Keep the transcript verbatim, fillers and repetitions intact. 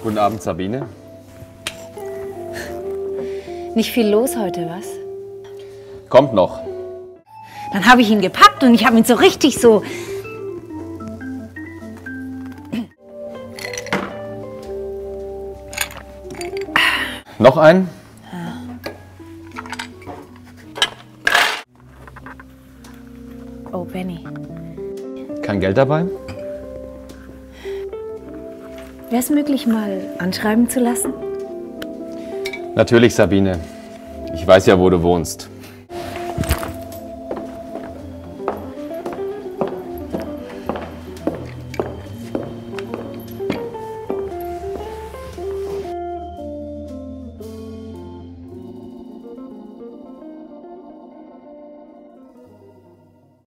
Guten Abend, Sabine. Nicht viel los heute, was? Kommt noch. Dann habe ich ihn gepackt und ich habe ihn so richtig so... Noch einen? Oh, Benny. Kein Geld dabei? Wäre es möglich, mal anschreiben zu lassen? Natürlich, Sabine. Ich weiß ja, wo du wohnst.